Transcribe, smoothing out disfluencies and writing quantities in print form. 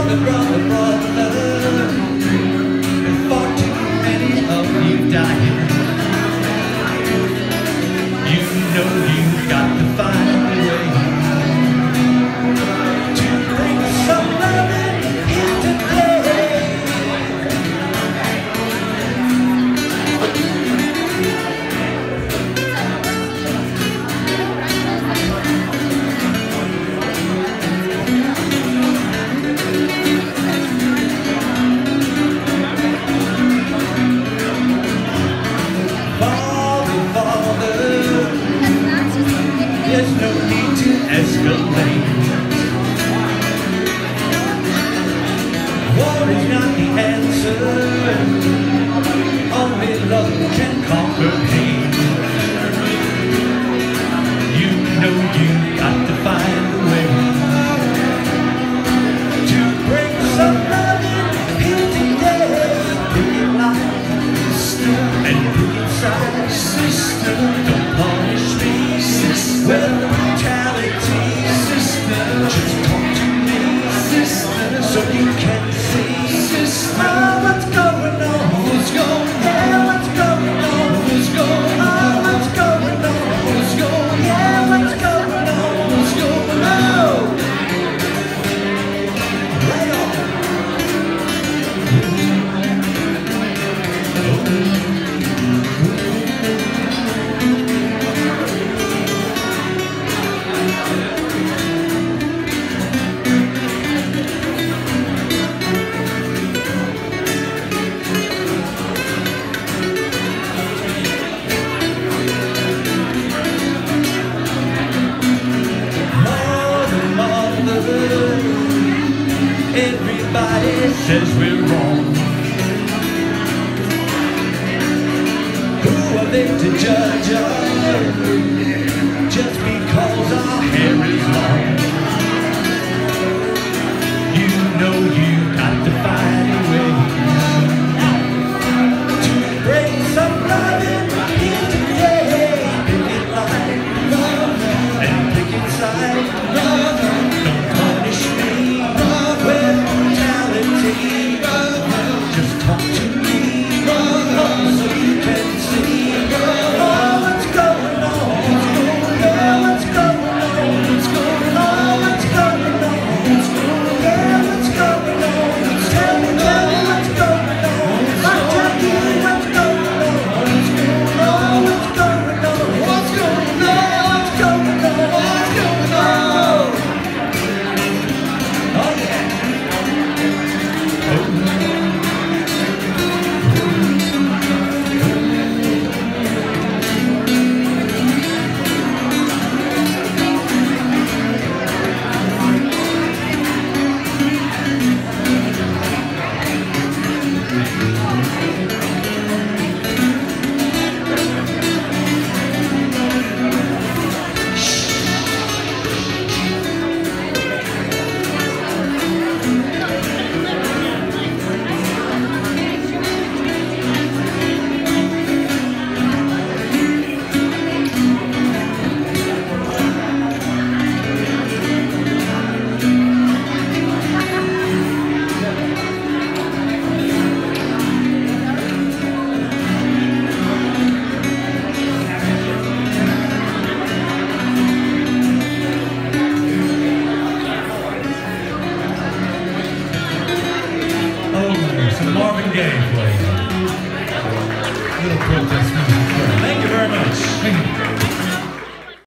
brother, brother, brother, far too many of you dying. You know you got to find a way to bring some loving here today. There's no need to escalate. War is not the answer. Only love can conquer hate. You know you got to find a way to bring some love in here today. Pick it like sister and pick it side. Sister, don't punish me. With brutality, sister, just talk to me, sister, so you can see, sister, what's going on, what's going on, yeah, what's going on, what's going on, what's going on, what's going on, yeah, what's going on, what's going on, right on. Everybody says we're wrong. Who are they to judge us just because our hair is long? You know you got to find a way to bring some love in here today. Pick it like love and pick it side love. Don't punish me with brutality. Just talk to me, so you can see what's going on. What's going on? What's going on? What's going on? What's going on? Yeah, what's going on? Tell me what's going on. I'll tell you what's going on. What's going on? What's going on? What's going on? What's going on? What's going on? Oh yeah. Marvin Gaye playing. Little protest music. Thank you very much. Thank you.